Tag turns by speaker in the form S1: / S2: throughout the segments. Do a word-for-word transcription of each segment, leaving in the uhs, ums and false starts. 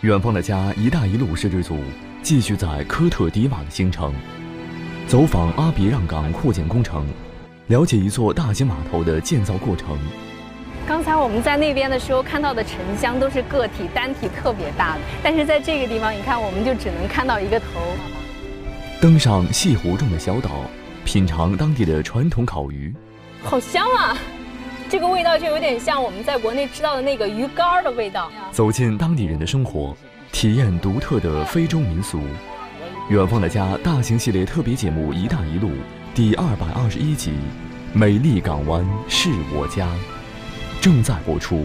S1: 远方的家“一带一路”摄制组继续在科特迪瓦的行程，走访阿比让港扩建工程，了解一座大型码头的建造过程。
S2: 刚才我们在那边的时候看到的沉箱都是个体单体特别大的，但是在这个地方，你看我们就只能看到一个头。
S1: 登上西湖中的小岛，品尝当地的传统烤鱼，
S2: 好香啊！这个味道就有点像我们在国内吃到的那个鱼干的味道。
S1: 走进当地人的生活，体验独特的非洲民俗。远方的家大型系列特别节目《一带一路》第二百二十一集《美丽港湾是我家》正在播出。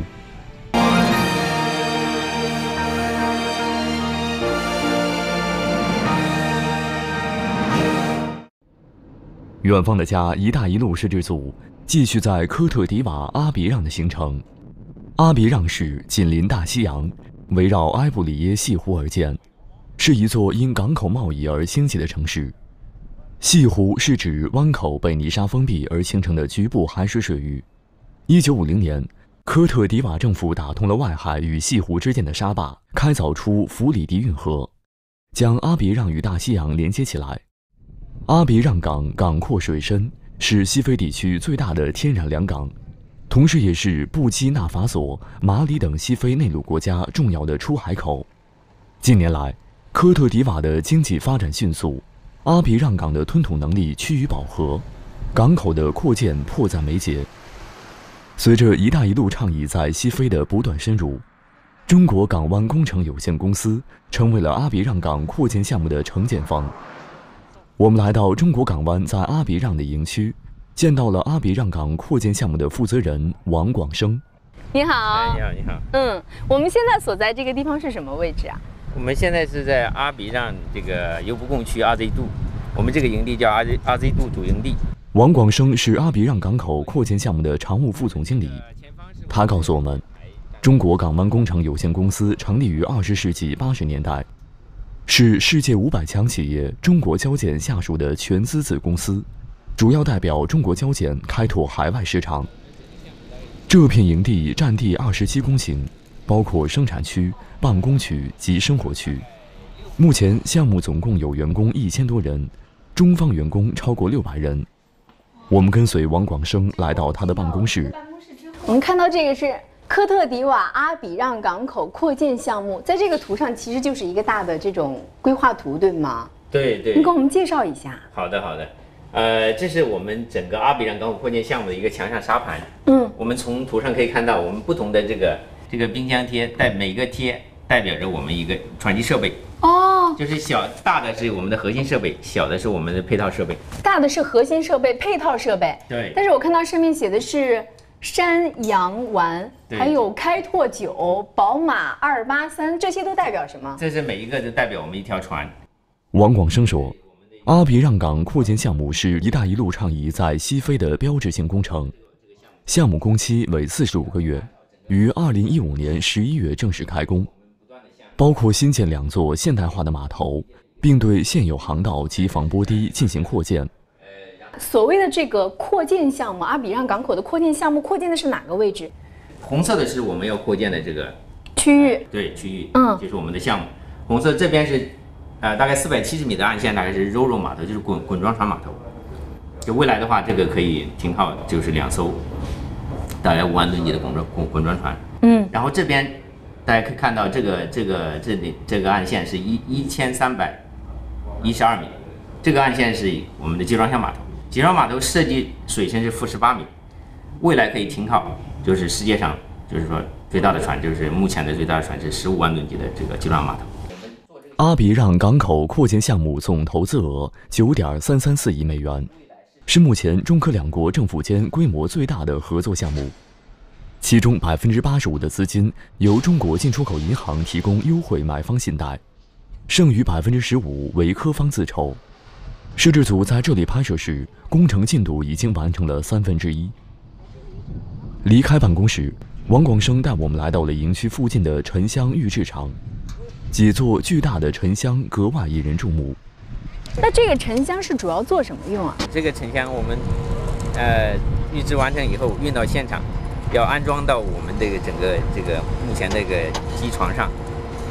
S1: 远方的家“一带一路”摄制组继续在科特迪瓦阿比让的行程。阿比让市紧邻大西洋，围绕埃布里耶西湖而建，是一座因港口贸易而兴起的城市。西湖是指湾口被泥沙封闭而形成的局部海水水域。一九五零年，科特迪瓦政府打通了外海与西湖之间的沙坝，开凿出弗里迪运河，将阿比让与大西洋连接起来。阿比让港港阔水深，是西非地区最大的天然良港，同时也是布基纳法索、马里等西非内陆国家重要的出海口。近年来，科特迪瓦的经济发展迅速，阿比让港的吞吐能力趋于饱和，港口的扩建迫在眉睫。随着“一带一路”倡议在西非的不断深入，中国港湾工程有限公司成为了阿比让港扩建项目的承建方。我们来到中国港湾在阿比让的营区，见到了阿比让港扩建项目的负责人王广生。
S2: 你好。
S3: 哎，你好，你好。
S2: 嗯，我们现在所在这个地方是什么位置啊？
S3: 我们现在是在阿比让这个油布供区 R Z 度，我们这个营地叫 R Z R Z 度主营地。
S1: 王广生是阿比让港口扩建项目的常务副总经理，他告诉我们，中国港湾工程有限公司成立于二十世纪八十年代，是世界五百强企业中国交建下属的全资子公司，主要代表中国交建开拓海外市场。这片营地占地二十七公顷，包括生产区、办公区及生活区。目前项目总共有员工一千多人，中方员工超过六百人。我们跟随王广生来到他的办公室。
S2: 我们看到这个是科特迪瓦阿比让港口扩建项目，在这个图上其实就是一个大的这种规划图，对吗？
S3: 对对。
S2: 你给我们介绍一下。
S3: 好的好的，呃，这是我们整个阿比让港口扩建项目的一个强项沙盘。
S2: 嗯，
S3: 我们从图上可以看到，我们不同的这个这个冰箱贴带每个贴代表着我们一个船机设备。
S2: 哦，
S3: 就是小大的是我们的核心设备，小的是我们的配套设备。
S2: 大的是核心设备、配套设备。
S3: 对。
S2: 但是我看到上面写的是山羊丸，还有开拓九、宝马二八三，这些都代表什么？
S3: 这是每一个都代表我们一条船。
S1: 王广生说，阿比让港扩建项目是“一带一路”倡议在西非的标志性工程，项目工期为四十五个月，于二零一五年十一月正式开工，包括新建两座现代化的码头，并对现有航道及防波堤进行扩建。
S2: 所谓的这个扩建项目，阿比让港口的扩建项目，扩建的是哪个位置？
S3: 红色的是我们要扩建的这个
S2: 区域，
S3: 对区域，
S2: 嗯，
S3: 就是我们的项目。红色这边是，呃，大概四百七十米的岸线，大概是 Ro-Ro 码头，就是滚滚装船码头。就未来的话，这个可以停靠就是两艘，大概五万吨级的滚装滚滚装船。
S2: 嗯，
S3: 然后这边大家可以看到，这个这个这里这个岸线是一一千三百一十二米，这个岸线是我们的集装箱码头。集装码头设计水深是负十八米，未来可以停靠，就是世界上就是说最大的船，就是目前的最大的船是十五万吨级的这个集装码头。
S1: 阿比让港口扩建项目总投资额九点三三四亿美元，是目前中科两国政府间规模最大的合作项目。其中百分之八十五的资金由中国进出口银行提供优惠买方信贷，剩余百分之十五为科方自筹。摄制组在这里拍摄时，工程进度已经完成了三分之一。离开办公室，王广生带我们来到了营区附近的沉箱预制厂，几座巨大的沉箱格外引人注目。
S2: 那这个沉箱是主要做什么用啊？
S3: 这个沉箱我们呃预制完成以后运到现场，要安装到我们这个整个这个目前这个机床上，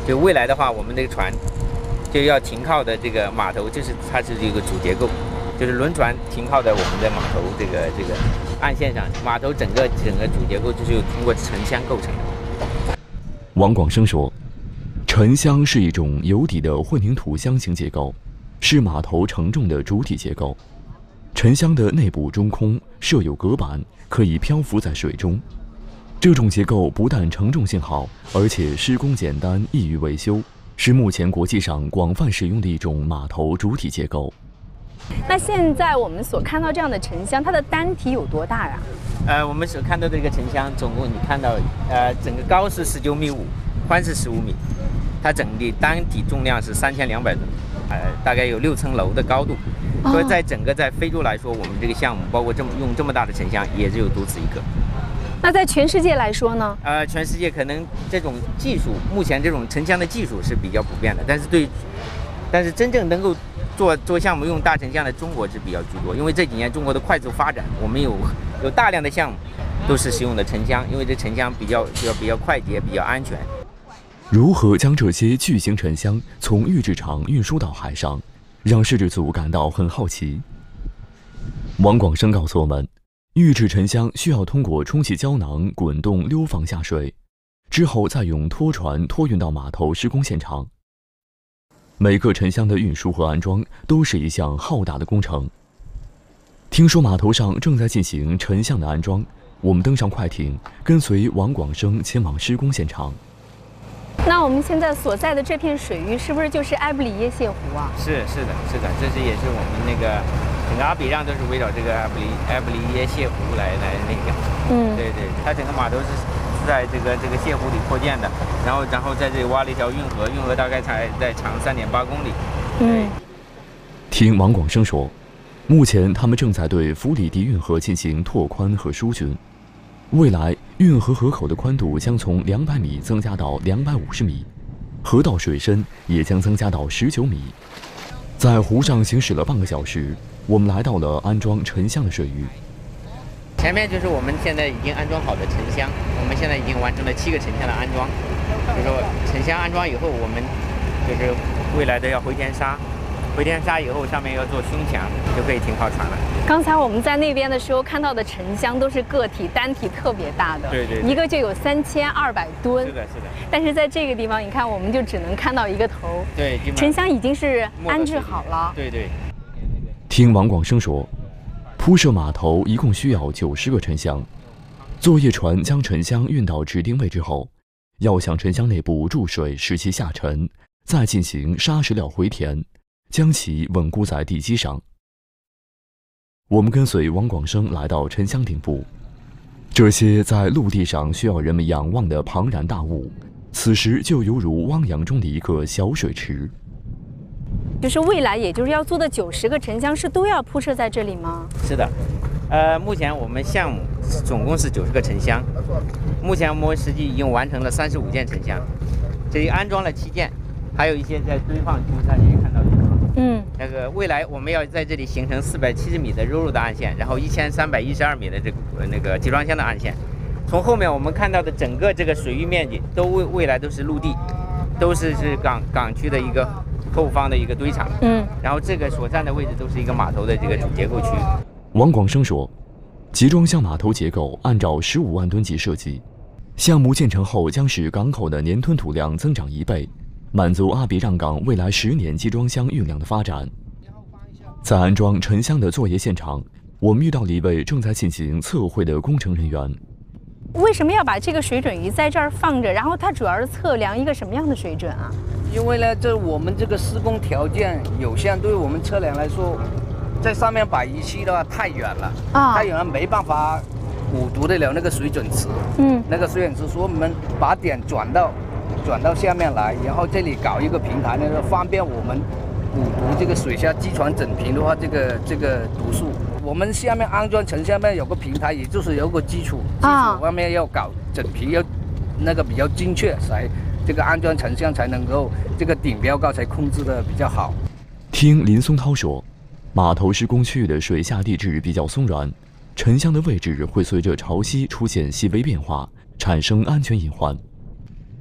S3: 就未来的话，我们这个船就要停靠的这个码头，就是它是这个主结构，就是轮船停靠在我们的码头这个这个岸线上，码头整个整个主结构就是通过沉箱构成的。
S1: 王广生说，沉箱是一种有底的混凝土箱型结构，是码头承重的主体结构。沉箱的内部中空，设有隔板，可以漂浮在水中。这种结构不但承重性好，而且施工简单，易于维修，是目前国际上广泛使用的一种码头主体结构。
S2: 那现在我们所看到这样的沉箱，它的单体有多大呀？
S3: 呃，我们所看到的这个沉箱，总共你看到，呃，整个高是十九米五，宽是十五米，它整体单体重量是三千两百吨，呃，大概有六层楼的高度。所以在整个在非洲来说，我们这个项目包括这么用这么大的沉箱，也只有独此一个。
S2: 那在全世界来说呢？
S3: 呃，全世界可能这种技术，目前这种沉箱的技术是比较普遍的，但是对，但是真正能够做做项目用大沉箱的中国是比较居多，因为这几年中国的快速发展，我们有有大量的项目都是使用的沉箱，因为这沉箱比较比较比较快捷，比较安全。
S1: 如何将这些巨型沉箱从预制厂运输到海上，让摄制组感到很好奇。王广生告诉我们，预制沉箱需要通过充气胶囊滚动溜放下水，之后再用拖船拖运到码头施工现场。每个沉箱的运输和安装都是一项浩大的工程。听说码头上正在进行沉箱的安装，我们登上快艇，跟随王广生前往施工现场。
S2: 那我们现在所在的这片水域是不是就是埃布里耶泻湖啊？
S3: 是是的，是的，这是也是我们那个整个阿比让都是围绕这个埃布里埃布里耶泻湖来来那个。嗯，对对，它整个码头是是在这个这个泻湖里扩建的，然后然后在这里挖了一条运河，运河大概才在长三点八公里。嗯，
S1: 听王广生说，目前他们正在对弗里迪运河进行拓宽和疏浚。未来运河河口的宽度将从两百米增加到两百五十米，河道水深也将增加到十九米。在湖上行驶了半个小时，我们来到了安装沉箱的水域。
S3: 前面就是我们现在已经安装好的沉箱，我们现在已经完成了七个沉箱的安装。就是说沉箱安装以后，我们就是未来的要回填沙，回填沙以后上面要做胸墙，就可以停靠船了。
S2: 刚才我们在那边的时候看到的沉箱都是个体单体特别大的，
S3: 对 对, 对，
S2: 一个就有三千二百吨。
S3: 是的，是的。
S2: 但是在这个地方，你看我们就只能看到一个头。
S3: 对，
S2: 沉箱已经是安置好了。
S3: 对对。
S1: 听王广生说，铺设码头一共需要九十个沉箱，作业船将沉箱运到指定位置后，要向沉箱内部注水使其下沉，再进行砂石料回填，将其稳固在地基上。我们跟随王广生来到沉箱顶部，这些在陆地上需要人们仰望的庞然大物，此时就犹如汪洋中的一个小水池。
S2: 就是未来，也就是要做的九十个沉箱是都要铺设在这里吗？
S3: 是的，呃，目前我们项目总共是九十个沉箱，目前我们实际已经完成了三十五件沉箱，这里安装了七件，还有一些在堆放区，大家可以看到。嗯，那个未来我们要在这里形成四百七十米的肉肉的岸线，然后一千三百一十二米的这个那个集装箱的岸线。从后面我们看到的整个这个水域面积都未未来都是陆地，都是是港港区的一个后方的一个堆场。嗯，然后这个所占的位置都是一个码头的这个主结构区。
S1: 王广生说，集装箱码头结构按照十五万吨级设计，项目建成后将使港口的年吞吐量增长一倍。满足阿比让港未来十年集装箱运量的发展。在安装沉箱的作业现场，我们遇到了一位正在进行测绘的工程人员。
S2: 为什么要把这个水准仪在这儿放着？然后它主要是测量一个什么样的水准啊？
S4: 因为呢，这我们这个施工条件有限，对于我们测量来说，在上面摆仪器的话太远了，啊，太远了没办法捂读得了那个水准池。嗯，那个水准池，所以我们把点转到。转到下面来，然后这里搞一个平台呢，方便我们补读这个水下机船整平的话，这个这个读数。我们下面安装层下面有个平台，也就是有个基础，基础方面要搞整平，要那个比较精确，才这个安装层向才能够这个顶标高才控制的比较好。
S1: 听林松涛说，码头施工区域的水下地质比较松软，沉箱的位置会随着潮汐出现细微变化，产生安全隐患。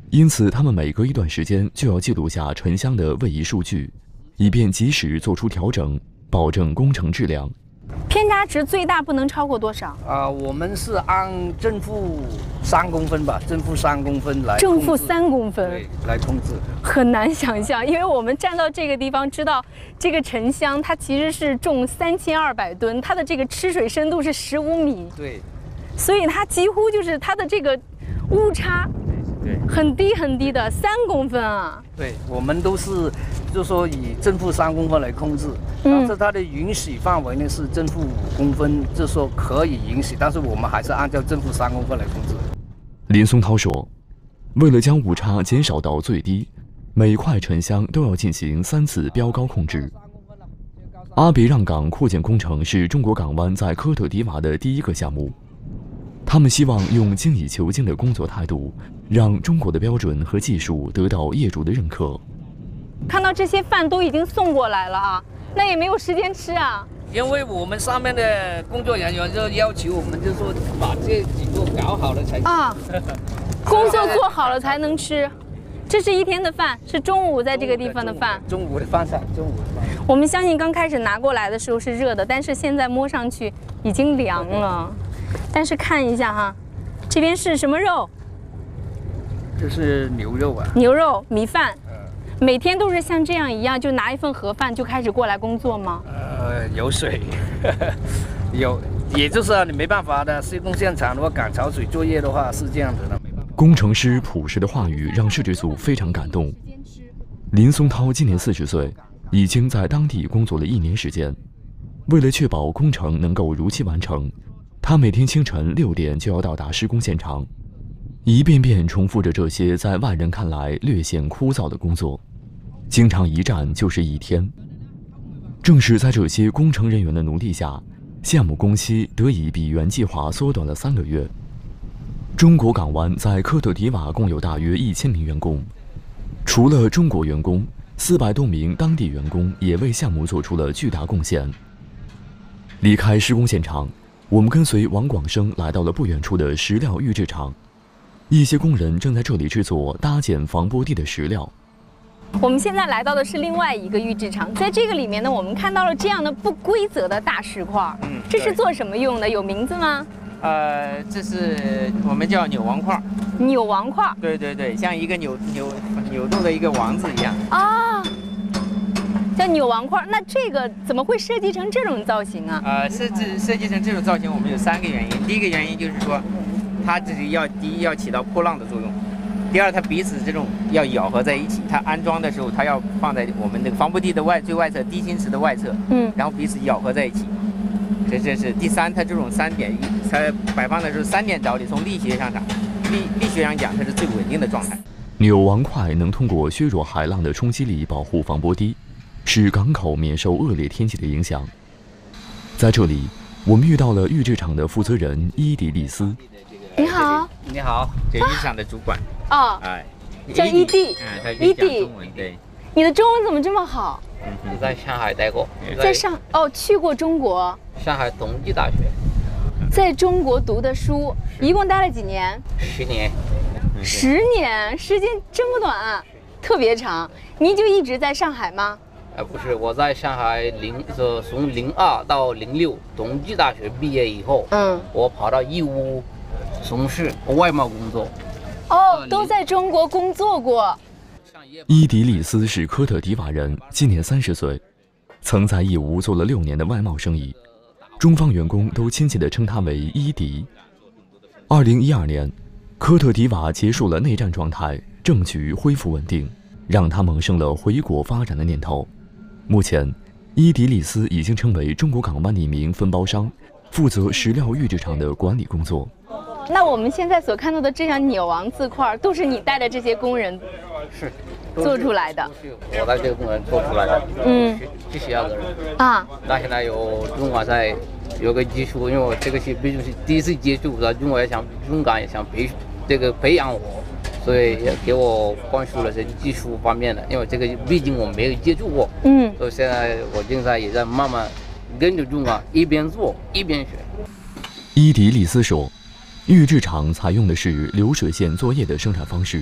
S1: 因此他们每隔一段时间就要记录下沉箱的位移数据，以便及时做出调整，保证工程质量。
S2: 偏差值最大不能超过多少？
S4: 啊、呃，我们是按正负三公分吧，正负三公分来。
S2: 正负三公分。
S4: 对，来控制。
S2: 很难想象，因为我们站到这个地方，知道这个沉箱它其实是重三千二百吨，它的这个吃水深度是十五米。
S4: 对。所
S2: 以它几乎就是它的这个误差。
S4: 对，
S2: 很低很低的三公分啊！
S4: 对，我们都是，就是说以正负三公分来控制，但是它的允许范围呢是正负五公分，就是说可以允许，但是我们还是按照正负三公分来控制。
S1: 林松涛说，为了将误差减少到最低，每块沉箱都要进行三次标高控制。阿比让港扩建工程是中国港湾在科特迪瓦的第一个项目。他们希望用精益求精的工作态度，让中国的标准和技术得到业主的认可。
S2: 看到这些饭都已经送过来了啊，那也没有时间吃啊。
S4: 因为我们上面的工作人员就要求我们，就说把这几个搞好了才
S2: 啊，工作做好了才能吃。这是一天的饭，是中午在这个地方的饭。
S4: 中午的饭菜，中午的饭。
S2: 我们相信刚开始拿过来的时候是热的，但是现在摸上去已经凉了。但是看一下哈，这边是什么肉？
S4: 这是牛肉啊。
S2: 牛肉米饭。每天都是像这样一样，就拿一份盒饭就开始过来工作吗？
S4: 呃，有水，有，也就是啊，你没办法的。施工现场如果赶潮水作业的话是这样子的。
S1: 工程师朴实的话语让摄制组非常感动。林松涛今年四十岁，已经在当地工作了一年时间。为了确保工程能够如期完成，他每天清晨六点就要到达施工现场，一遍遍重复着这些在外人看来略显枯燥的工作，经常一站就是一天。正是在这些工程人员的努力下，项目工期得以比原计划缩短了三个月。中国港湾在科特迪瓦共有大约一千名员工，除了中国员工，四百多名当地员工也为项目做出了巨大贡献。离开施工现场，我们跟随王广生来到了不远处的石料预制厂，一些工人正在这里制作搭建防波堤的石料。
S2: 我们现在来到的是另外一个预制厂，在这个里面呢，我们看到了这样的不规则的大石块，嗯，这是做什么用的？有名字吗？
S3: 呃，这是我们叫扭王块。
S2: 扭王块？
S3: 对对对，像一个扭扭扭动的一个王字一样。
S2: 啊，叫扭王块。那这个怎么会设计成这种造型啊？
S3: 呃，设计设计成这种造型，我们有三个原因。第一个原因就是说，它这里要第一要起到波浪的作用，第二它彼此这种要咬合在一起。它安装的时候，它要放在我们那个防波堤的外最外侧低芯池的外侧，嗯，然后彼此咬合在一起。这这是第三，它这种三点一，它摆放的是三点着力，从力学上讲，力力学上讲，它是最稳定的状态。
S1: 扭王块能通过削弱海浪的冲击力保护防波堤，使港口免受恶劣天气的影响。在这里，我们遇到了预制厂的负责人伊迪丽斯。
S2: 你好，
S3: 你好，这预制厂的主管。
S2: 哦，
S3: 哎，
S2: 叫伊迪，
S3: 嗯，他伊迪，中文对。
S2: 你的中文怎么这么好？
S5: 嗯，在上海待过，
S2: 在上哦，去过中国。
S5: 上海同济大学，
S2: 在中国读的书，一共待了几年？
S5: 十年。
S2: 十年，时间这么短，特别长。您就一直在上海吗？
S5: 呃，不是，我在上海零呃从零二到零六同济大学毕业以后，嗯，我跑到义乌从事外贸工作。
S2: 哦，都在中国工作过。
S1: 伊迪丽斯是科特迪瓦人，今年三十岁，曾在义乌做了六年的外贸生意，中方员工都亲切地称他为伊迪。二零一二年，科特迪瓦结束了内战状态，政局恢复稳定，让他萌生了回国发展的念头。目前，伊迪丽斯已经成为中国港湾的一名分包商，负责石料预制厂的管理工作。
S2: 那我们现在所看到的这样扭王字块，都是你带的这些工人
S5: 是
S2: 做出来的？
S5: 是我带这个工人做出来的。嗯，这十二个人啊。那现在有中港在有个技术，因为我这个是毕竟是第一次接触，然后中国也想中港也想培这个培养我，所以也给我灌输了这技术方面的，因为这个毕竟我没有接触过。嗯，所以现在我现在也在慢慢跟着中港一边做一边学。
S1: 伊迪丽斯说，预制厂采用的是流水线作业的生产方式，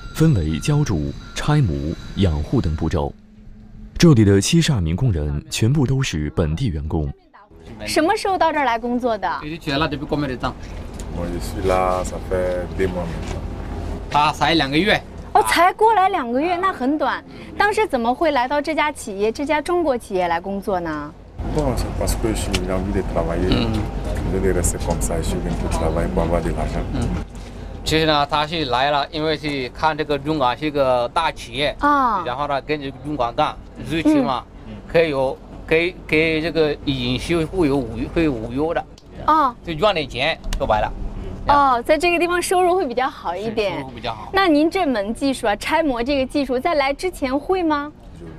S1: 分为浇筑、拆模、养护等步骤。这里的七十二名工人全部都是本地员工。
S2: 什么时候到这儿来工作的？
S6: 我也是啦，才fait deux mois maintenant。
S5: 他才两个月。
S2: 哦，才过来两个月，那很短。当时怎么会来到这家企业，这家中国企业来工作呢？
S6: Bon, c'est parce que j'ai envie de travailler. Je vais rester comme ça, je viens pour travailler pour avoir de l'argent.
S5: 其实呢，他是来了，因为是看这个中港是一个大企业啊，然后呢跟着中港干，最起码可以有给给这个营收会有五会五优的啊，就赚点钱，说白了。
S2: 哦，在这个地方收入会比较好一点。
S5: 收入比较好。
S2: 那您这门技术啊，拆模这个技术，在来之前会吗？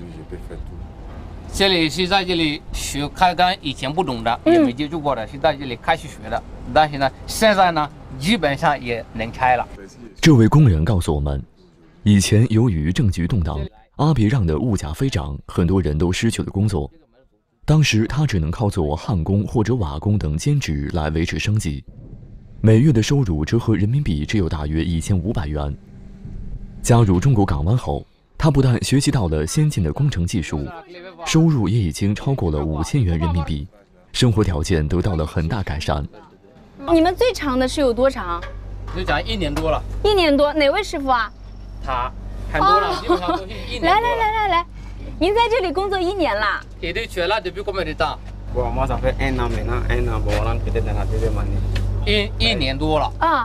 S5: 这里是在这里学，开刚以前不懂的，也没接触过的，是在这里开始学的。但是呢，现在呢，基本上也能拆了。
S1: 这位工人告诉我们，以前由于政局动荡，阿比让的物价飞涨，很多人都失去了工作。当时他只能靠做焊工或者瓦工等兼职来维持生计。 每月的收入折合人民币只有大约一千五百元。加入中国港湾后，他不但学习到了先进的工程技术，收入也已经超过了五千元人民币，生活条件得到了很大改善。
S2: 你们最长的是有多长？
S5: 就讲一年多了。
S2: 一年多，哪位师傅啊？
S5: 他，很多了，基本上都是一年多了。
S2: 来来来来来，您在这里工作一年啦？
S5: 也对，学了depuis combien de temps？
S7: 我moi ça fait un an maintenant, un an bon on peut-être dans la deuxième année。
S5: 一一年多了啊！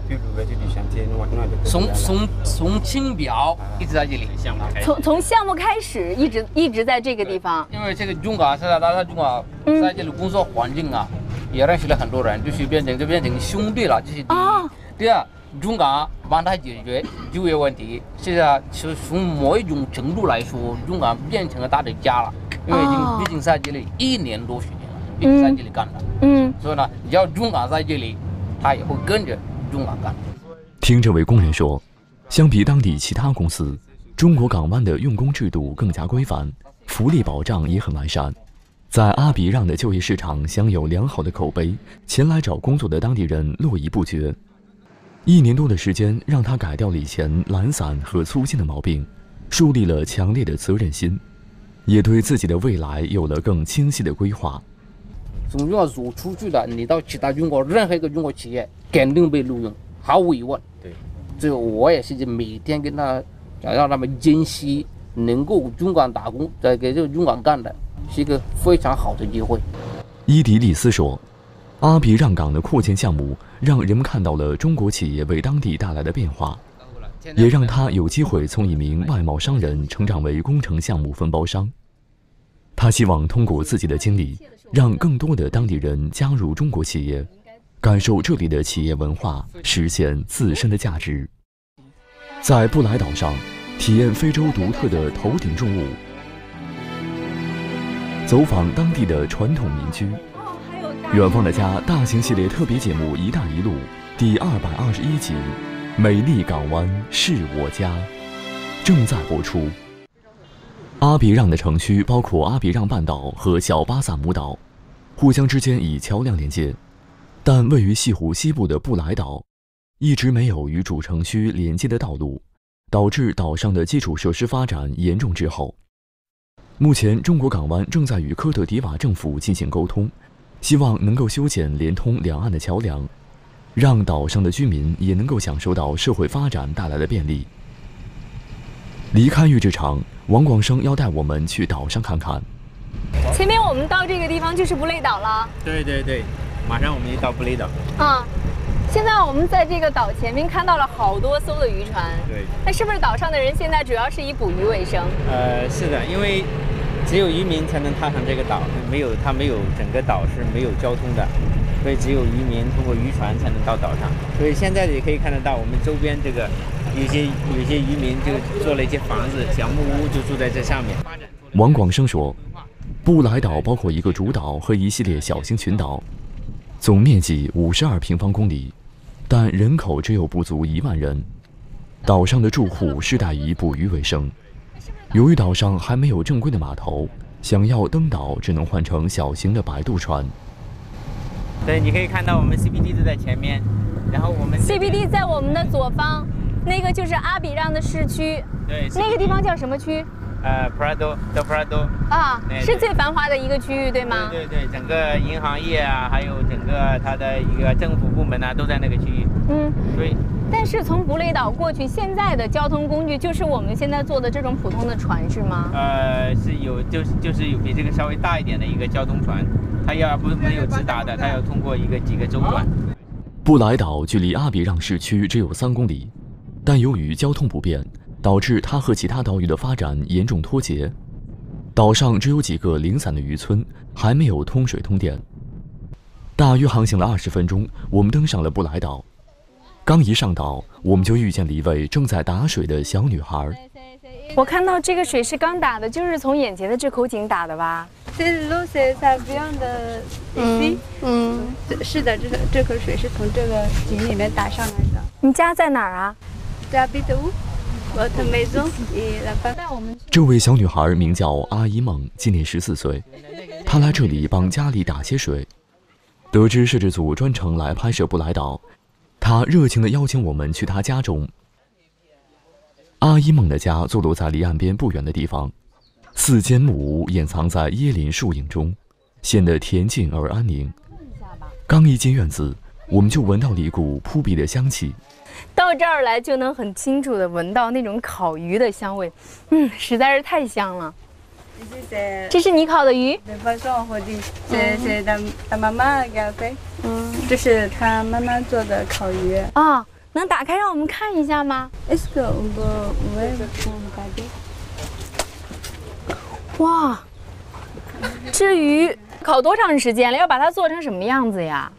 S5: 从从从清表一直在这里，
S2: 从从项目开始一直一直在这个地方。
S5: 因为这个中港现在他在中港在这里工作环境啊，也认识了很多人，就是变成就变成兄弟了，这是第一。第二，中港帮他解决就业问题，现在是从某一种程度来说，中港变成了他的家了，因为已经毕竟在这里一年多时间了，一直在这里干的。 嗯，所以呢，只要中港在这里，他也会跟着中港干。
S1: 听这位工人说，相比当地其他公司，中国港湾的用工制度更加规范，福利保障也很完善，在阿比让的就业市场享有良好的口碑，前来找工作的当地人络绎不绝。一年多的时间，让他改掉了以前懒散和粗心的毛病，树立了强烈的责任心，也对自己的未来有了更清晰的规划。
S5: 从中国走出去的，你到其他中国任何一个中国企业，肯定被录用，毫无疑问。对，这个我也是每天跟他讲，让他们珍惜能够中港打工，在给这个中港干的，是一个非常好的机会。
S1: 伊迪利斯说，阿比让港的扩建项目让人们看到了中国企业为当地带来的变化，也让他有机会从一名外贸商人成长为工程项目分包商。他希望通过自己的经历。 让更多的当地人加入中国企业，感受这里的企业文化，实现自身的价值。在布莱岛上，体验非洲独特的头顶重物，走访当地的传统民居。远方的家大型系列特别节目《一带一路》第二百二十一集《美丽港湾是我家》正在播出。 阿比让的城区包括阿比让半岛和小巴萨姆岛，互相之间以桥梁连接，但位于西湖西部的布莱岛，一直没有与主城区连接的道路，导致岛上的基础设施发展严重滞后。目前，中国港湾正在与科特迪瓦政府进行沟通，希望能够修建连通两岸的桥梁，让岛上的居民也能够享受到社会发展带来的便利。离开育殖场。 王广生要带我们去岛上看看。
S2: 前面我们到这个地方就是布雷岛了。
S7: 对对对，马上我们就到布雷岛。
S2: 啊，现在我们在这个岛前面看到了好多艘的渔船。
S7: 对。
S2: 那是不是岛上的人现在主要是以捕鱼为生？
S7: 呃，是的，因为只有渔民才能踏上这个岛，没有它没有整个岛是没有交通的，所以只有渔民通过渔船才能到岛上。所以现在也可以看得到我们周边这个。 有些有些渔民就做了一些房子、小木屋，就住在这上面。
S1: 王广生说，布莱岛包括一个主岛和一系列小型群岛，总面积五十二平方公里，但人口只有不足一万人。岛上的住户世代以捕鱼为生。由于岛上还没有正规的码头，想要登岛只能换乘小型的摆渡船。
S7: 对，你可以看到我们 C B D 就在前面，然后我们
S2: C B D 在我们的左方。 那个就是阿比让的市区。
S7: 对，
S2: 那个地方叫什么区？
S7: 呃 ，Prado del Prado。
S2: 啊，是最繁华的一个区域，对吗？
S7: 对对对，整个银行业啊，还有整个它的一个政府部门啊，都在那个区域。嗯，所以。
S2: 但是从布雷岛过去，现在的交通工具就是我们现在坐的这种普通的船，是吗？
S7: 呃，是有，就是就是有比这个稍微大一点的一个交通船，它要不没有直达的，它要通过一个几个州转。
S1: 布莱岛距离阿比让市区只有三公里，但由于交通不便，导致它和其他岛屿的发展严重脱节。岛上只有几个零散的渔村，还没有通水通电。大约航行了二十分钟，我们登上了布莱岛。刚一上岛，我们就遇见了一位正在打水的小女孩。
S2: 我看到这个水是刚打的，就是从眼前的这口井打的吧？
S8: 嗯嗯，是的，这这口水是从这个井里面打上来的。
S2: 你家在哪儿啊？
S8: 在比特乌，我的梅宗伊拉巴。
S1: 这位小女孩名叫阿依梦，今年十四岁，她来这里帮家里打些水。得知摄制组专程来拍摄布莱岛，他热情地邀请我们去他家中。阿依梦的家坐落在离岸边不远的地方，四间木屋掩藏在椰林树影中，显得恬静而安宁。刚一进院子，我们就闻到了一股扑鼻的香气。
S2: 到这儿来就能很清楚地闻到那种烤鱼的香味，嗯，实在是太香了。这是你烤的鱼？
S8: 嗯，这是他妈妈做的烤鱼
S2: 啊，能打开让我们看一下吗？哇，这鱼烤多长时间了？要把它做成什么样子呀？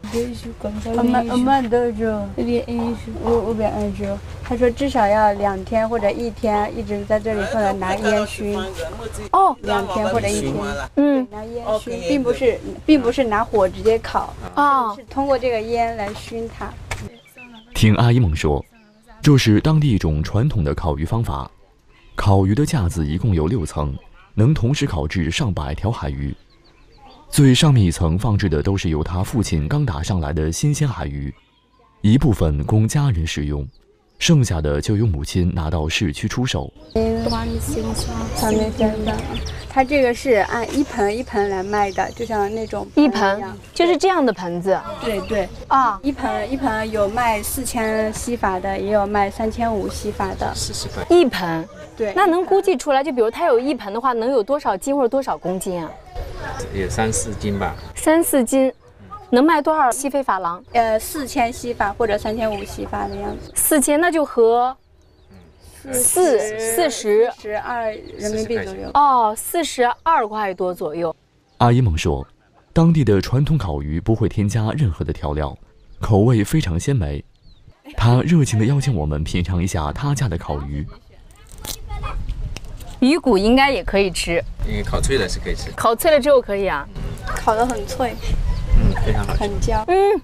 S8: 他说至少要两天或者一天，一直在这里或者拿烟熏。
S2: 哦，
S8: 两天或者一天，嗯，拿烟熏，并不是并不是拿火直接烤，哦，是通过这个烟来熏它。
S1: 听阿依梦说，这是当地一种传统的烤鱼方法。烤鱼的架子一共有六层，能同时烤制上百条海鱼。最上面一层放置的都是由他父亲刚打上来的新鲜海鱼，一部分供家人食用，剩下的就由母亲拿到市区出售。
S8: 它这个是按一盆一盆来卖的，就像那种
S2: 一盆就是这样的盆子。
S8: 对对啊，一盆一盆有卖四千西法的，也有卖三千五西法的。
S7: 四十块
S2: 一盆，
S8: 对，
S2: 那能估计出来？就比如它有一盆的话，能有多少斤或者多少公斤啊？
S7: 有三四斤吧。
S2: 三四斤，能卖多少西非法郎？
S8: 呃，四千西法或者三千五西法的样子。
S2: 四千那就合四四十
S8: 十二人民币左右。
S2: 哦，四十二块多左右。
S1: 阿依梦说，当地的传统烤鱼不会添加任何的调料，口味非常鲜美。她热情地邀请我们品尝一下她家的烤鱼。
S2: 鱼骨应该也可以吃，
S7: 因为烤脆了是可以吃。
S2: 烤脆了之后可以啊，
S8: 烤得很脆，
S7: 嗯，非常好吃，
S8: 很焦，
S2: 嗯，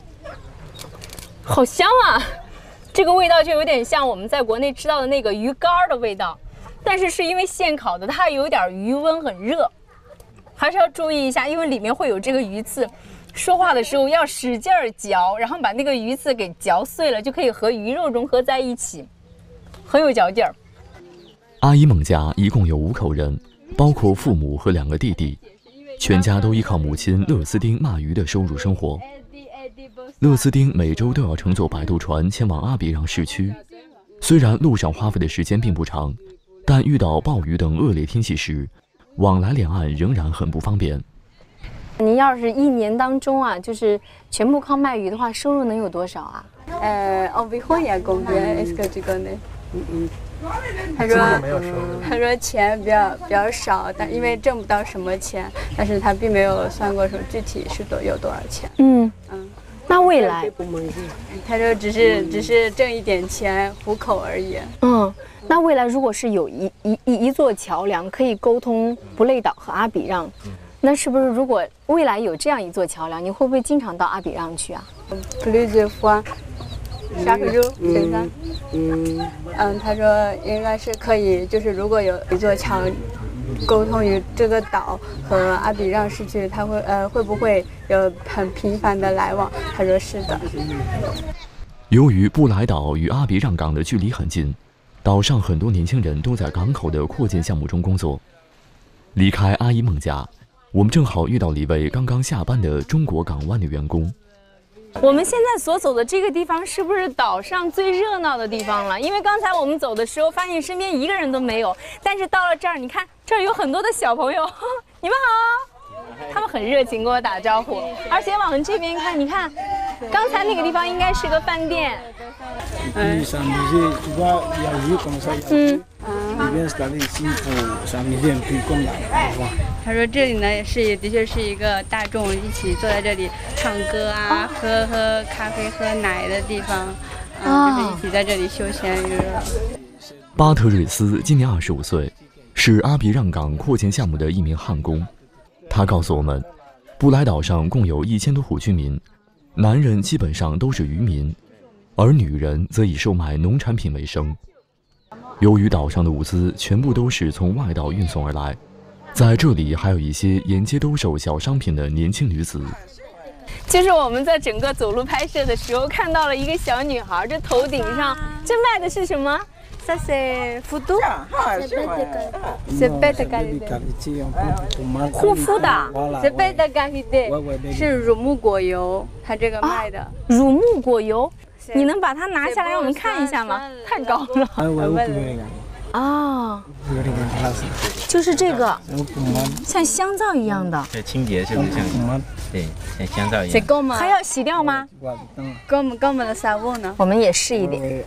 S2: 好香啊！这个味道就有点像我们在国内吃到的那个鱼干的味道，但是是因为现烤的，它有点余温，很热，还是要注意一下，因为里面会有这个鱼刺。说话的时候要使劲儿嚼，然后把那个鱼刺给嚼碎了，就可以和鱼肉融合在一起，很有嚼劲儿。
S1: 阿依梦家一共有五口人，包括父母和两个弟弟，全家都依靠母亲勒斯丁卖鱼的收入生活。勒斯丁每周都要乘坐摆渡船前往阿比让市区，虽然路上花费的时间并不长，但遇到暴雨等恶劣天气时，往来两岸仍然很不方便。
S2: 您要是一年当中啊，就是全部靠卖鱼的话，收入能有多少啊？
S8: 呃，environ ya combien est-ce que tu connais？ 嗯嗯。他说，他说钱比较比较少，但因为挣不到什么钱，但是他并没有算过说具体是多有多少钱。
S2: 嗯嗯，那未来，
S8: 他说只是只是挣一点钱糊口而已。
S2: 嗯，那未来如果是有一一一一座桥梁可以沟通布雷岛和阿比让，那是不是如果未来有这样一座桥梁，你会不会经常到阿比让去啊
S8: ？Plusieurs fois。下个周现在，嗯嗯，他说应该是可以，就是如果有一座桥沟通于这个岛和阿比让市区，他会呃会不会有很频繁的来往？他说是的。
S1: 由于布莱岛与阿比让港的距离很近，岛上很多年轻人都在港口的扩建项目中工作。离开阿依梦家，我们正好遇到了一位刚刚下班的中国港湾的员工。
S2: 我们现在所走的这个地方是不是岛上最热闹的地方了？因为刚才我们走的时候发现身边一个人都没有，但是到了这儿，你看这儿有很多的小朋友，你们好，他们很热情跟我打招呼。而且往这边看，你看，刚才那个地方应该是个饭店。嗯。嗯。
S8: 他说这里呢是也的确是一个大众一起坐在这里唱歌啊、哦、喝喝咖啡、喝奶的地方，啊、嗯，就是一起在这里休闲娱乐。
S1: 巴特瑞斯今年二十五岁，是阿比让港扩建项目的一名焊工。他告诉我们，布莱岛上共有一千多户居民，男人基本上都是渔民，而女人则以售卖农产品为生。由于岛上的物资全部都是从外岛运送而来，在这里还有一些沿街兜售小商品的年轻女子。
S2: 就是我们在整个走路拍摄的时候看到了一个小女孩，这头顶上这卖的是什么？这是护肤，护肤的，
S8: 是乳木果油，它这个卖的、啊、
S2: 乳木果油。你能把它拿下来让我们看一下吗？太高了。啊，就是这个，像香皂一样的。
S7: 这清洁是不是像？对，像香皂一样。
S2: 还要洗掉吗？
S8: 跟跟我们的沙布呢？
S2: 我们也试一点。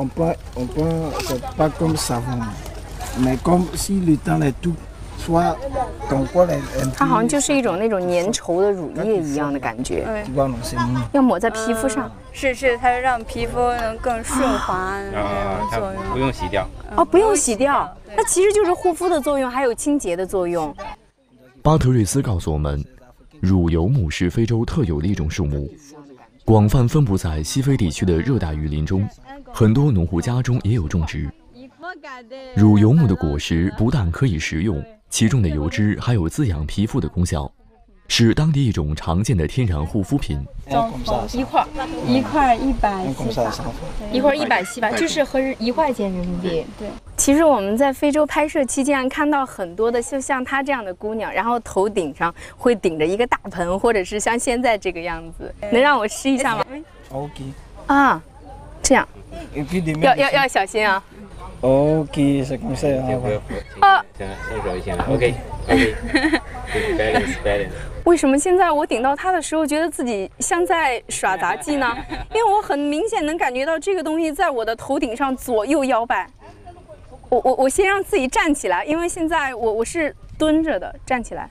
S2: 它好像就是一种那种粘稠的乳液一样的感觉，要抹在皮肤上。
S8: 是是，它让皮肤能更顺滑的那种作用。
S7: 不用洗掉。
S2: 哦，不用洗掉，那其实就是护肤的作用，还有清洁的作用。
S1: 巴特瑞斯告诉我们，乳油木是非洲特有的一种树木，广泛分布在西非地区的热带雨林中，很多农户家中也有种植。乳油木的果实不但可以食用，其中的油脂还有滋养皮肤的功效，是当地一种常见的天然护肤品。
S2: 一块
S8: 一块一百西法，
S2: 一块一百西法，就是合一块钱人民币。对，其实我们在非洲拍摄期间看到很多的，就像她这样的姑娘，然后头顶上会顶着一个大盆，或者是像现在这个样子。能让我试一下吗
S9: ？OK。
S2: 啊，这样，要要要小心啊。
S9: OK， 是咁样
S2: 啊。
S7: 伸手一下 ，OK，OK。Balance balance。
S2: 为什么现在我顶到它的时候，觉得自己像在耍杂技呢？因为我很明显能感觉到这个东西在我的头顶上左右摇摆。我我我先让自己站起来，因为现在我我是蹲着的，站起来。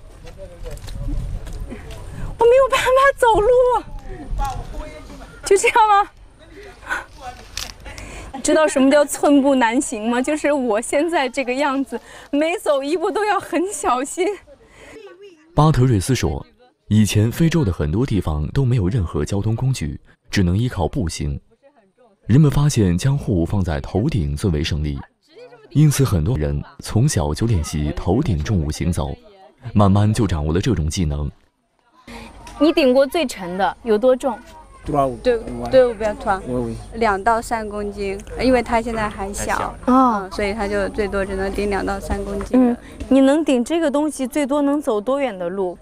S2: 我没有办法走路，就这样吗？知道什么叫寸步难行吗？就是我现在这个样子，每走一步都要很小心。
S1: 巴特瑞斯说，以前非洲的很多地方都没有任何交通工具，只能依靠步行。人们发现将货物放在头顶最为省力，因此很多人从小就练习头顶重物行走，慢慢就掌握了这种技能。
S2: 你顶过最沉的有多重？
S8: 对对，我不要团，两到三公斤，因为他现在还小啊、嗯，所以他就最多只能顶两到三公斤。
S2: 嗯，你能顶这个东西最多能走多远的路？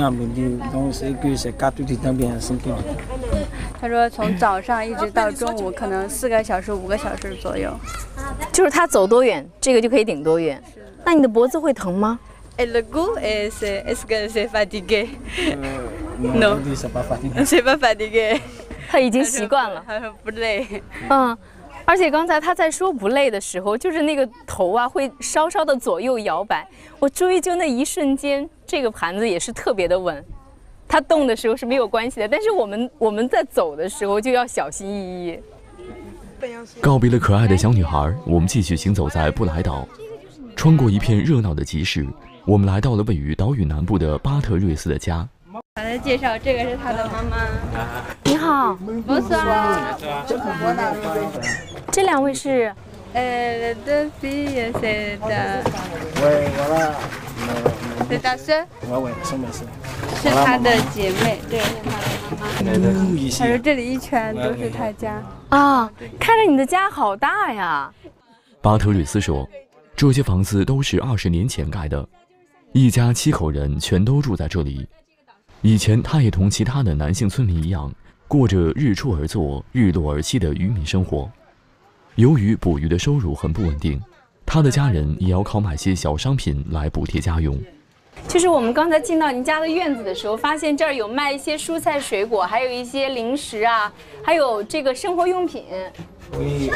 S8: 他说从早上一直到中午，可能四个小时、五个小时左右。
S2: 就是他走多远，这个就可以顶多远。那你的脖子会疼吗
S8: ？El go es es que se fatigue. No, se va fatigue.
S2: 他已经习惯了，
S8: 他说不累。
S2: 嗯，而且刚才他在说不累的时候，就是那个头啊会稍稍的左右摇摆。我注意就那一瞬间，这个盘子也是特别的稳。它动的时候是没有关系的，但是我们我们在走的时候就要小心翼翼。
S1: 告别了可爱的小女孩，我们继续行走在布莱岛，穿过一片热闹的集市，我们来到了位于岛屿南部的巴特瑞斯的家。
S8: 给他介绍，这个是他的妈妈。
S2: 你好，
S8: 不是啊。
S2: 这两位是？
S8: 呃，的毕业生的。 是大孙。
S9: 我我是没事。
S8: 是他的姐妹，对，是他的妈妈。他说这里一圈都是他家。
S2: 啊，看着你的家好大呀。
S1: 巴特瑞斯说，这些房子都是二十年前盖的，一家七口人全都住在这里。以前他也同其他的男性村民一样，过着日出而作、日落而息的渔民生活。由于捕鱼的收入很不稳定，他的家人也要靠买些小商品来补贴家用。
S2: 就是我们刚才进到您家的院子的时候，发现这儿有卖一些蔬菜水果，还有一些零食啊，还有这个生活用品。
S8: 对，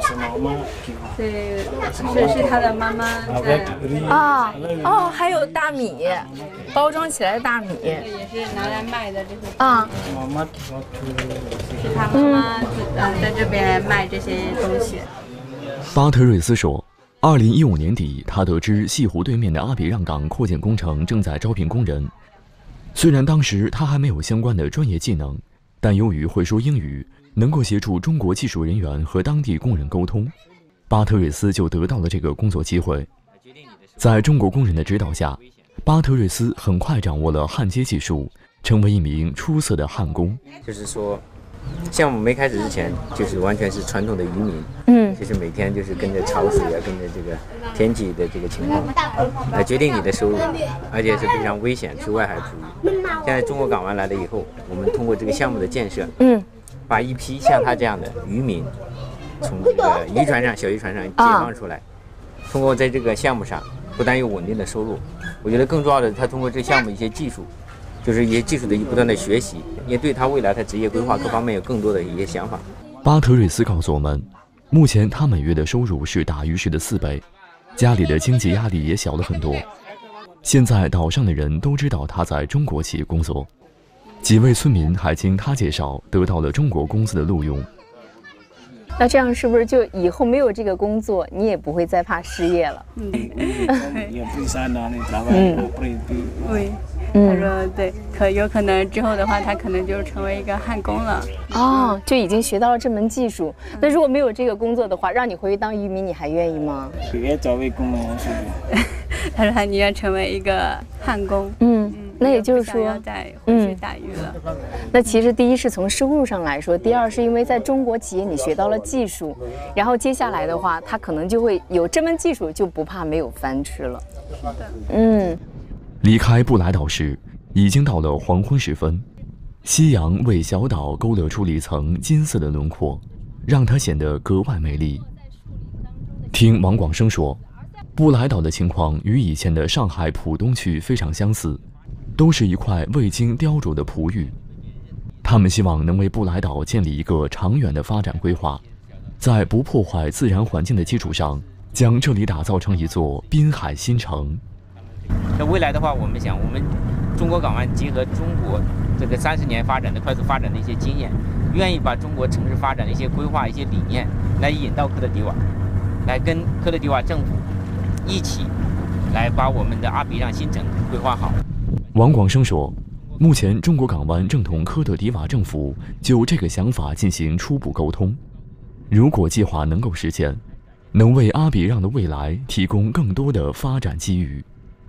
S8: 是是他的妈妈在
S2: 啊哦，还有大米，包装起来的大米，
S8: 也是拿来卖的这些
S2: 啊。
S8: 是他妈妈嗯在这边卖这些东西。
S1: 巴特瑞斯说，二零一五年底，他得知西湖对面的阿比让港扩建工程正在招聘工人。虽然当时他还没有相关的专业技能，但由于会说英语，能够协助中国技术人员和当地工人沟通，巴特瑞斯就得到了这个工作机会。在中国工人的指导下，巴特瑞斯很快掌握了焊接技术，成为一名出色的焊工。
S3: 就是说，项目没开始之前，就是完全是传统的渔民，
S2: 嗯，
S3: 就是每天就是跟着潮水啊，跟着这个天气的这个情况来决定你的收入，而且是非常危险，去外海捕鱼。现在中国港湾来了以后，我们通过这个项目的建设，
S2: 嗯，
S3: 把一批像他这样的渔民从这个渔船上、小渔船上解放出来，通过在这个项目上不但有稳定的收入，我觉得更重要的，他通过这个项目一些技术。就是一些技术的不断的学习，也对他未来的职业规划各方面有更多的一些想法。
S1: 巴特瑞斯告诉我们，目前他每月的收入是打鱼时的四倍，家里的经济压力也小了很多。现在岛上的人都知道他在中国企业工作，几位村民还经他介绍得到了中国公司的录用。
S2: 那这样是不是就以后没有这个工作，你也不会再怕失业了？
S8: 嗯，对。他说对，可有可能之后的话，他可能就成为一个焊工了。
S2: 哦，就已经学到了这门技术。那如果没有这个工作的话，让你回去当渔民，你还愿意吗？
S8: 他说他宁愿成为一个焊工。
S2: 嗯，那也就是说
S8: 要再回去打鱼了。
S2: 嗯、那其实第一是从收入上来说，第二是因为在中国企业你学到了技术，然后接下来的话，他可能就会有这门技术，就不怕没有饭吃了。
S8: 是的。
S2: 嗯。
S1: 离开布莱岛时，已经到了黄昏时分，夕阳为小岛勾勒出了一层金色的轮廓，让它显得格外美丽。听王广生说，布莱岛的情况与以前的上海浦东区非常相似，都是一块未经雕琢的璞玉。他们希望能为布莱岛建立一个长远的发展规划，在不破坏自然环境的基础上，将这里打造成一座滨海新城。
S3: 那未来的话，我们想，我们中国港湾结合中国这个三十年发展的快速发展的一些经验，愿意把中国城市发展的一些规划、一些理念来引到科特迪瓦，来跟科特迪瓦政府一起来把我们的阿比让新城规划好。
S1: 王广生说，目前中国港湾正同科特迪瓦政府就这个想法进行初步沟通，如果计划能够实现，能为阿比让的未来提供更多的发展机遇。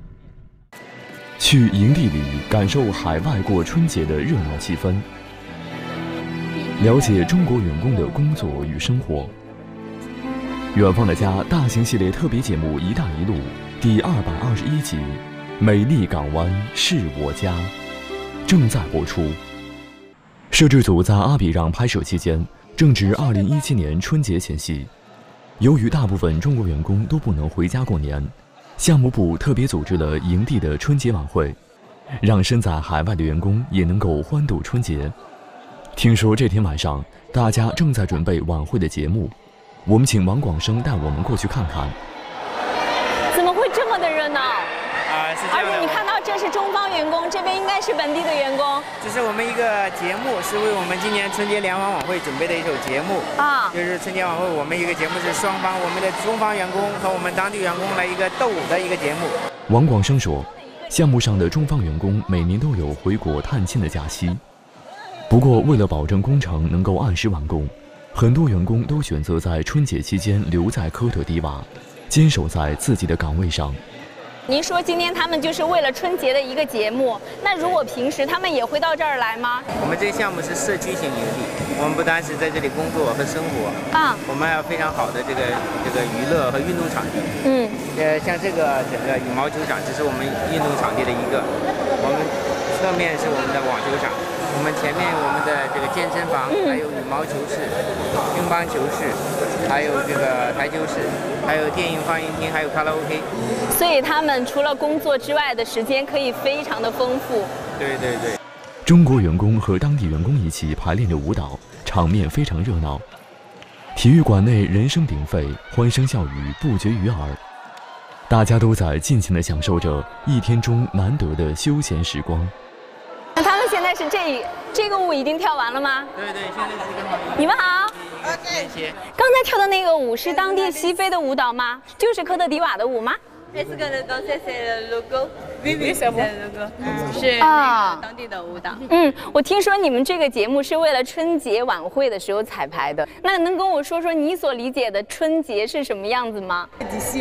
S1: 去营地里感受海外过春节的热闹气氛，了解中国员工的工作与生活。远方的家大型系列特别节目《一带一路》第二百二十一集《美丽港湾是我家》正在播出。摄制组在阿比让拍摄期间，正值二零一七年春节前夕。由于大部分中国员工都不能回家过年，项目部特别组织了营地的春节晚会，让身在海外的员工也能够欢度春节。听说这天晚上大家正在准备晚会的节目，我们请王广生带我们过去看看。
S2: 怎么会这么的热闹？
S3: 啊，是这样的。
S2: 而且你看到这是中方员工，这边应该是本地的员工。
S3: 这是我们一个节目，是为我们今年春节联欢晚会准备的一首节目啊。就是春节晚会，我们一个节目是双方，我们的中方员工和我们当地员工来一个斗舞的一个节目。
S1: 王广生说，项目上的中方员工每年都有回国探亲的假期，不过为了保证工程能够按时完工，很多员工都选择在春节期间留在科特迪瓦，坚守在自己的岗位上。
S2: 您说今天他们就是为了春节的一个节目，那如果平时他们也会到这儿来吗？
S7: 我们这个项目是社区型营地，我们不单是在这里工作和生活
S2: 啊，
S7: 我们还有非常好的这个这个娱乐和运动场地。
S2: 嗯，
S7: 呃，像这个整个羽毛球场，这是我们运动场地的一个，我们侧面是我们的网球场。我们前面我们的这个健身房，还有羽毛球室、乒乓球室，还有这个台球室，还有电影放映厅，还有卡拉 OK。
S2: 所以他们除了工作之外的时间可以非常的丰富。
S7: 对对对。
S1: 中国员工和当地员工一起排练着舞蹈，场面非常热闹。体育馆内人声鼎沸，欢声笑语不绝于耳，大家都在尽情地享受着一天中难得的休闲时光。
S2: 那他们现在是这这个舞已经跳完了吗？
S7: 对对，现在是刚好。
S2: 你们好。
S7: 啊，谢谢。
S2: 刚才跳的那个舞是当地西非的舞蹈吗？就是科特迪瓦的舞吗？
S8: 这个的刚才是 logo，Vivi 是 logo， 是那个当地的舞蹈。
S2: 嗯，我听说你们这个节目是为了春节晚会的时候彩排的，那能跟我说说你所理解的春节是什么样子吗？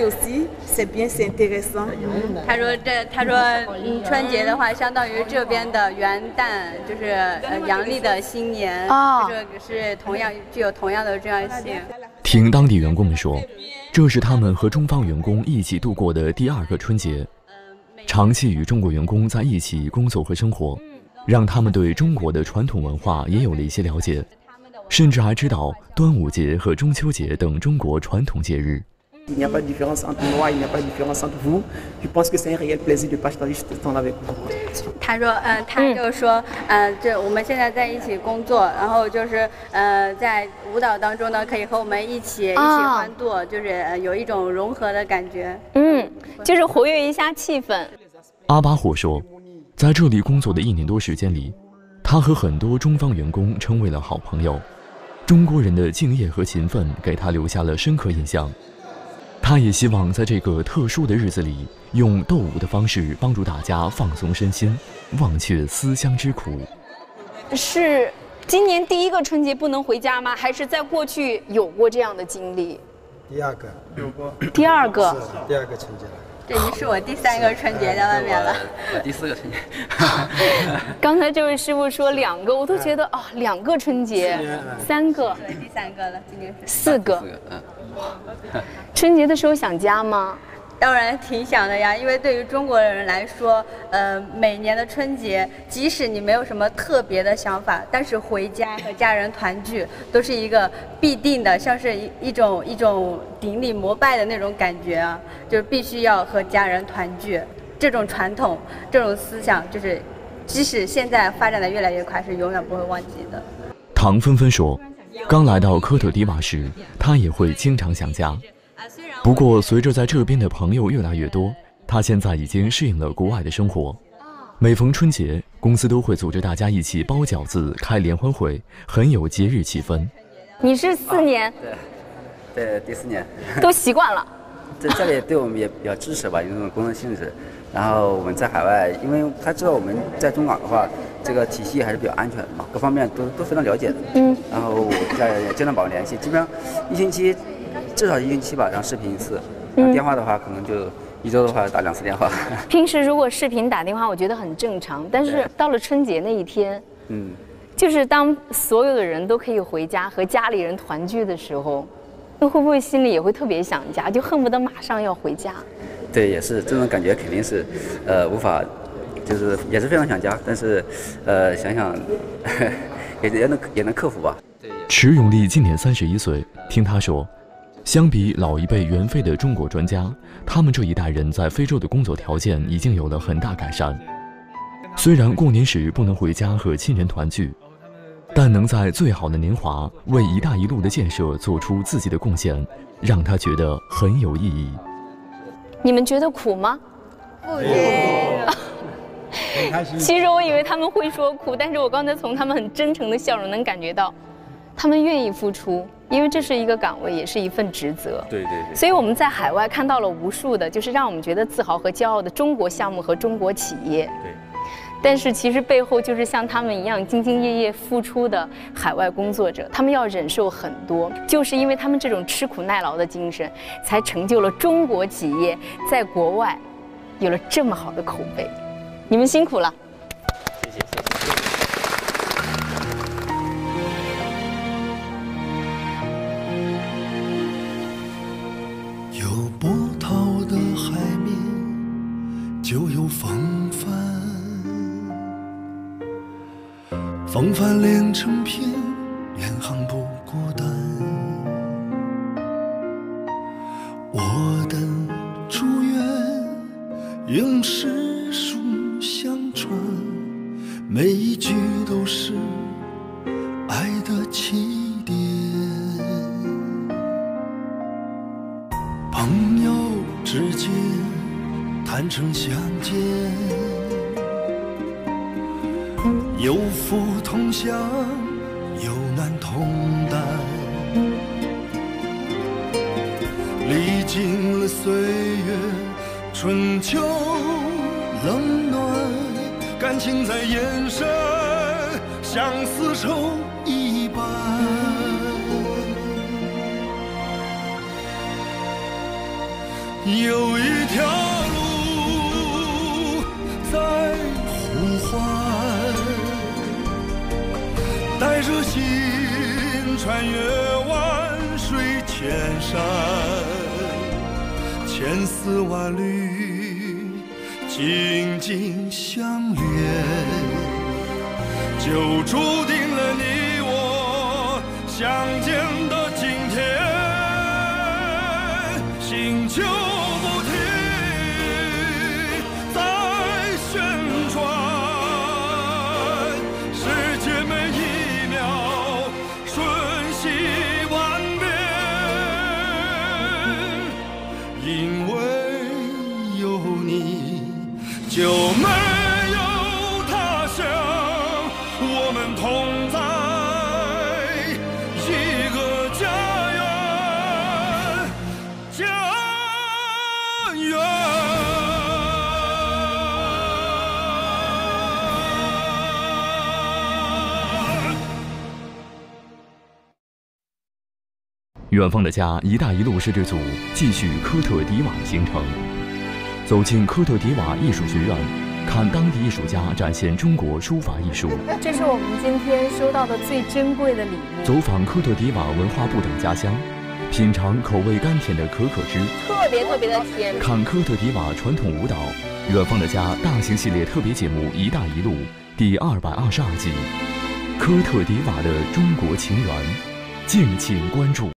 S8: 他说这，他说嗯，春节的话，相当于这边的元旦，就是呃阳历的新年，哦，这是同样具有同样的重要性。
S1: 听当地员工们说，这是他们和中方员工一起度过的第二个春节。长期与中国员工在一起工作和生活，让他们对中国的传统文化也有了一些了解，甚至还知道端午节和中秋节等中国传统节日。
S10: Il n'y a pas de différence entre moi, il n'y a pas de différence entre vous. Je pense que c'est un réel plaisir de partager ce temps avec vous.
S8: 他说，嗯、呃，他就说，嗯、呃，这我们现在在一起工作，然后就是，呃，在舞蹈当中呢，可以和我们一起一起欢度，哦、就是、呃、有一种融合的感觉。
S2: 嗯，就是活跃一下气氛。
S1: 阿巴霍说，在这里工作的一年多时间里，他和很多中方员工成为了好朋友。中国人的敬业和勤奋给他留下了深刻印象。他也希望在这个特殊的日子里，用斗舞的方式帮助大家放松身心，忘却思乡之苦。
S2: 是今年第一个春节不能回家吗？还是在过去有过这样的经历？
S11: 第二个有过。
S2: 第二个。
S11: 是第二个春节了。
S8: 这已经是我第三个春节在外面了。
S5: 我第四个春节。
S2: 刚才这位师傅说两个，我都觉得啊、哦，两个春节，三个，
S8: 第三个了，今年是
S2: 四个。嗯。春节的时候想家吗？
S8: 当然挺想的呀，因为对于中国人来说，呃，每年的春节，即使你没有什么特别的想法，但是回家和家人团聚都是一个必定的，像是一一种一种顶礼膜拜的那种感觉啊，就是必须要和家人团聚。这种传统，这种思想，就是即使现在发展的越来越快，是永远不会忘记的。
S1: 唐芬芬说，刚来到科特迪瓦时，她也会经常想家。不过，随着在这边的朋友越来越多，他现在已经适应了国外的生活。每逢春节，公司都会组织大家一起包饺子、开联欢会，很有节日气氛。
S2: 你是四年？
S12: 对，对，第四年。
S2: 都习惯了。
S12: 在这里对我们也比较支持吧，有那种工作性质。然后我们在海外，因为他知道我们在中港的话，这个体系还是比较安全的嘛，各方面都都非常了解的。嗯。然后我在经常保持联系，基本上一星期。至少一星期吧，然后视频一次。嗯、电话的话，可能就一周的话打两次电话。
S2: 平时如果视频打电话，我觉得很正常。但是到了春节那一天，嗯，就是当所有的人都可以回家和家里人团聚的时候，那会不会心里也会特别想家，就恨不得马上要回家？
S12: 对，也是这种感觉，肯定是，呃，无法，就是也是非常想家，但是，呃，想想也也能也能克服吧。
S1: 池永利今年三十一岁，听他说。相比老一辈援非的中国专家，他们这一代人在非洲的工作条件已经有了很大改善。虽然过年时不能回家和亲人团聚，但能在最好的年华为“一带一路”的建设做出自己的贡献，让他觉得很有意义。
S2: 你们觉得苦吗？
S8: 不觉得。
S2: 其实我以为他们会说苦，但是我刚才从他们很真诚的笑容能感觉到，他们愿意付出。因为这是一个岗位，也是一份职责。
S12: 对对对。
S2: 所以我们在海外看到了无数的，就是让我们觉得自豪和骄傲的中国项目和中国企业。
S12: 对。
S2: 但是其实背后就是像他们一样兢兢业业付出的海外工作者，他们要忍受很多，就是因为他们这种吃苦耐劳的精神，才成就了中国企业在国外有了这么好的口碑，你们辛苦了。
S7: 谢谢谢谢。
S13: 有波涛的海面，就有风帆，风帆连成片，远航不孤单。我的祝愿用诗书相传，每一句都是爱的起点。朋友之间坦诚相见，有福同享，有难同担。历经了岁月春秋冷暖，感情在眼神，像丝绸一般。有一条路在呼唤，带着心穿越万水千山，千丝万缕紧紧相连，就注定了你我相见的今天。心就不停在旋转，世界每一秒瞬息万变，因为有你就没有他乡，我们同在一个家园，家
S1: 远方的家，一带一路摄制组继续科特迪瓦行程，走进科特迪瓦艺术学院，看当地艺术家展现中国书法艺术。
S2: 这是我们今天收到的最珍贵的礼物。
S1: 走访科特迪瓦文化部等家乡，品尝口味甘甜的可可汁，
S2: 特别特别的甜。
S1: 看科特迪瓦传统舞蹈。远方的家大型系列特别节目《一带一路》第二百二十二集，科特迪瓦的中国情缘，敬请关注。